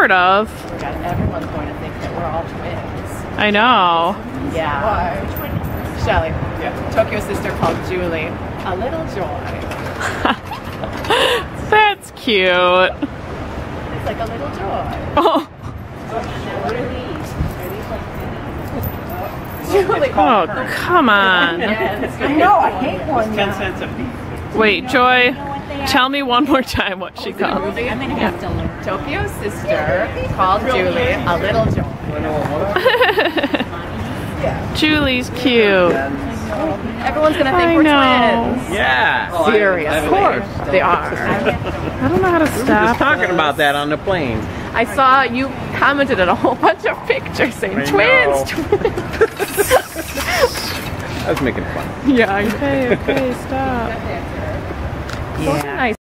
Sort of. Oh God, everyone's going to think that we're all twins. I know. Yeah. Why? Shelly. Yeah. Tokyo sister called Julie. A little joy. That's cute. It's like a little joy. Oh. Julie. Oh, come on. No, I hate one. 10 cents a piece. Wait, Joy, tell me one more time what she called. I'm gonna have to learn. Tokyo's sister called Julie a little joy. Julie's cute. Everyone's gonna think we're twins. Yeah. Serious. Of course they are. I don't know how to We were stop. just talking about that on the plane. I saw you commented on a whole bunch of pictures saying I twins, know. twins. I was making fun. Yeah, okay, stop. Yeah. Nice.